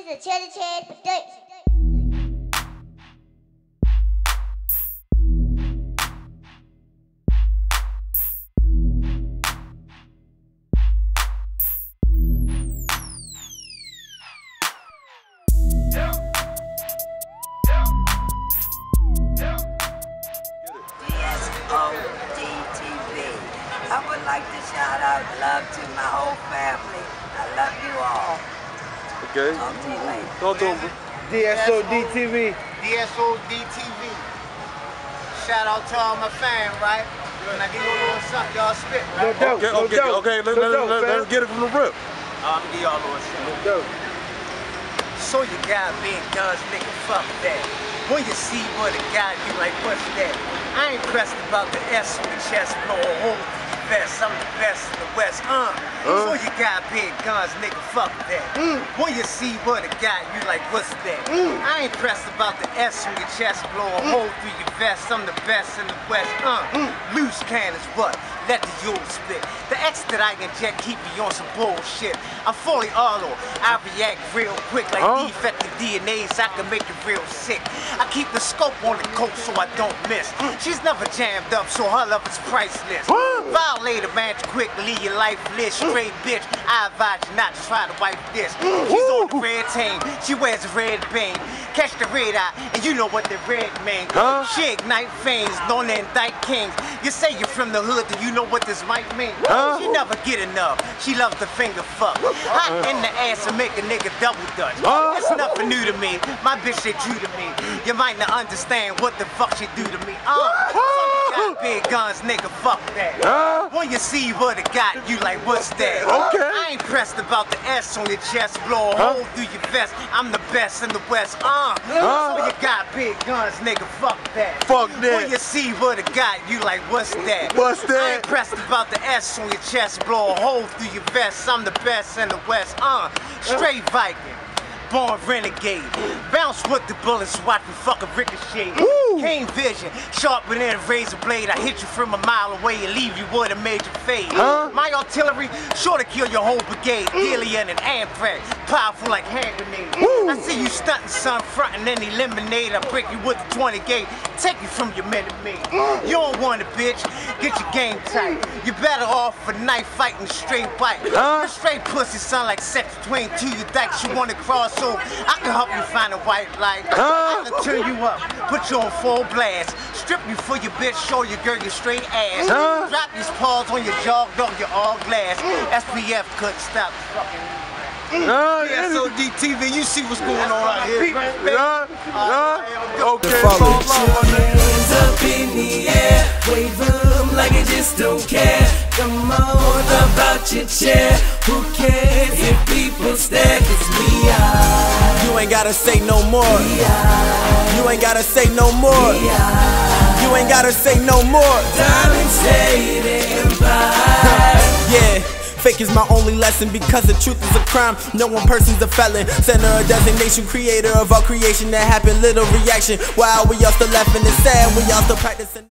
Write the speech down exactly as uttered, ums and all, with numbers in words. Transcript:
is a Cherry Chad production. I would like to shout out love to my whole family. I love you all. Okay. Talk to you later. Talk to him. D S O D T V. D S O D T V. Shout out to all my fam, right? Can I give you a little something y'all spit, right? No doubt, Okay, no okay, doubt. okay. Let, No let, doubt, let, fam. let's get it from the rip. I'm gonna give y'all a little something. No doubt. So you got big guns, nigga, fuck that. When you see what a guy do, like, what's that? I ain't pressed about the S on the chest, blow a hole through your vest. I'm the best in the West, uh. Uh. So you got big guns, nigga, fuck that. Mm. When you see what a guy, you like, what's that? Mm. I ain't pressed about the S on your chest, blow a Mm. hole through your vest. I'm the best in the West, uh. Mm. Loose cannons, what? Let the yule spit. The X that I inject keep me on some bullshit. I'm fully auto. I react real quick like Huh? defective D N As. I can make it real sick. I keep the scope on the coat so I don't miss. She's never jammed up, so her love is priceless. Huh? Violate a match quick, leave your lifeless. Straight bitch, I advise you not to try to wipe this. She's on the red team. She wears a red beam. Catch the red eye, and you know what the red means. Huh? She ignite fiends, known to indict kings. You say you're from the hood, do you know what this might mean? Huh? She never get enough. She loves the finger fuck. Hot in the ass and make a nigga double dutch. Huh? It's nothing new to me. My bitch, they true to me. You might not understand what the fuck she do to me. Uh, so you got big guns, nigga, fuck that. Huh? When you see what it got, you like, what's that? Okay. I ain't pressed about the S on your chest, blow a Huh? hole through your vest. I'm the best in the West, uh. Huh? So you got big guns, nigga, fuck that. Fuck that. When you see what it got, you like, what's that? What's that? I ain't pressed about the S on your chest, blow a hole through your vest. I'm the best in the West, uh. Straight Viking. Born renegade, bounce with the bullets, watch me fucking ricochet. Woo. Keen vision, sharper than a razor blade. I hit you from a mile away and leave you with a major fade. Huh? My artillery, sure to kill your whole brigade. Alien and anthrax, powerful like hand grenades. Woo. I see you stunting, son, frontin' and eliminate. I break you with the twenty gauge, take you from your minute maid. You don't want it, bitch. Get your game tight. You better off for knife fighting straight bite. Huh? The straight pussy sound like sex between two you dykes. You wanna cross over? I can help you find a white light. Huh? I can turn you up, put you on full blast. Strip you for your bitch, show your girl your straight ass. Huh? Drop these paws on your jaw, dog, you're all glass. S P F couldn't stop fucking. Huh? D S O D T V, you see what's going on out here. Huh? Huh? Okay. Put your hands up in the air, wave them like you just don't care. Come on about your chair, who cares if people stare? 'Cause we are. You ain't gotta say no more. We are. You ain't gotta say no more. We are. You ain't gotta say no more. Diamond State Empire. Yeah. Fake is my only lesson because the truth is a crime. No one person's a felon. Center of designation, creator of all creation that happened. Little reaction. While we all still laughing and sad, we all still practicing.